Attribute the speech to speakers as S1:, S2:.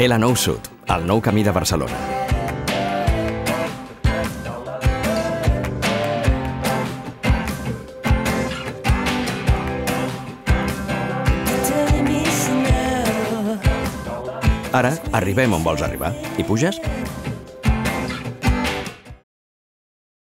S1: L9 Sud, el nou camí de Barcelona. Ara arribem on vols arribar. Hi puges?